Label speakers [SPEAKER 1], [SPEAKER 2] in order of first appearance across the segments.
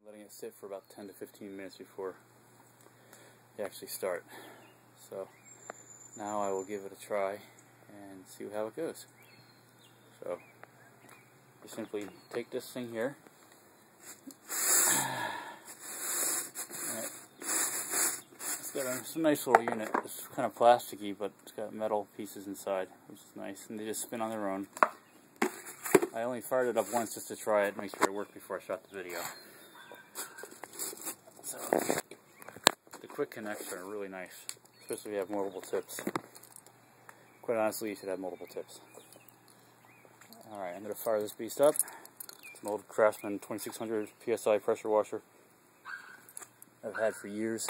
[SPEAKER 1] letting it sit for about 10 to 15 minutes before you actually start. So now I will give it a try and see how it goes. So you simply take this thing here, it's got a nice little unit. It's kind of plasticky, but it's got metal pieces inside, which is nice, and they just spin on their own. I only fired it up once just to try it, make sure it worked before I shot the video. So the quick connects are really nice, especially if you have multiple tips. Quite honestly, you should have multiple tips. Alright, I'm going to fire this beast up. It's an old Craftsman 2600 PSI pressure washer I've had for years.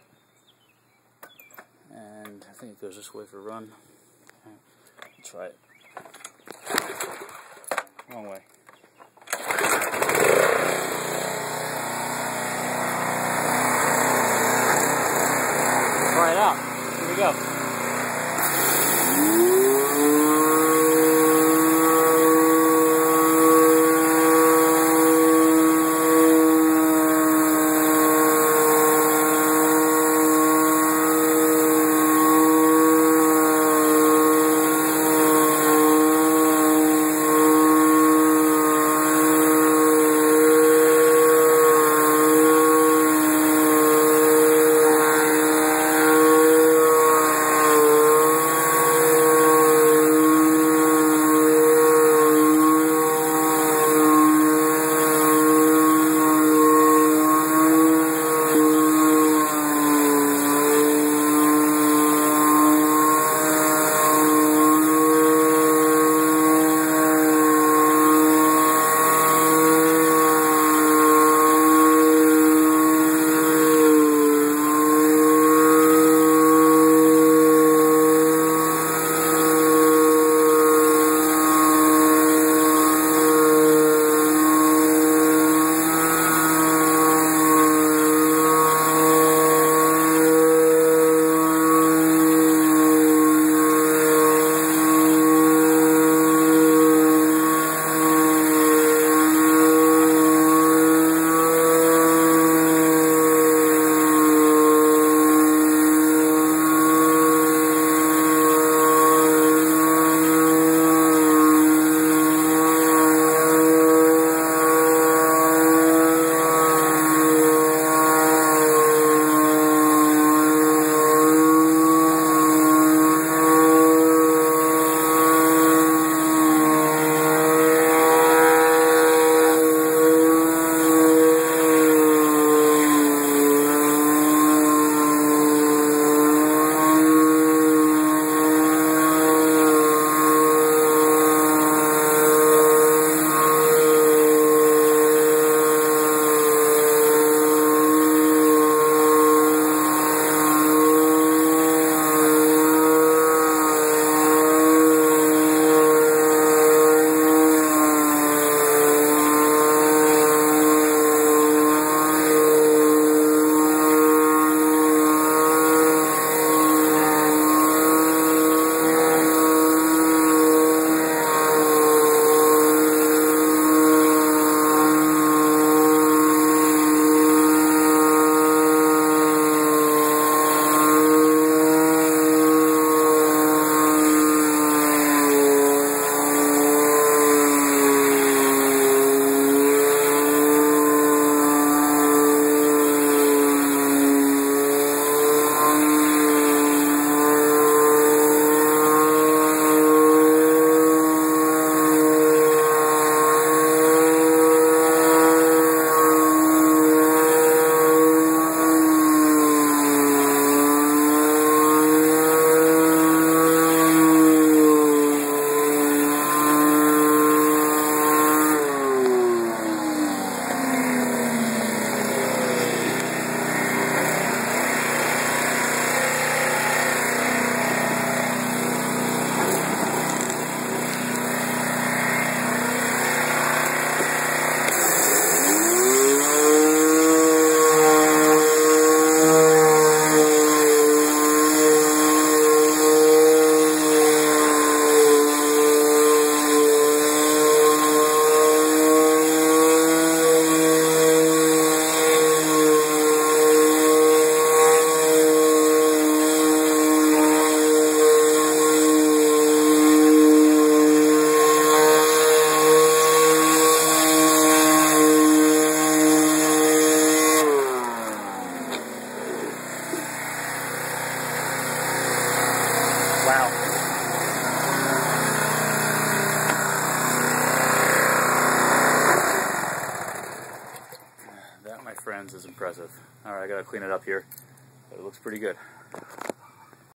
[SPEAKER 1] And I think it goes this way for a run. Let's try it. Wrong way. Try it out. Here we go. impressive. Alright, I gotta clean it up here, but it looks pretty good.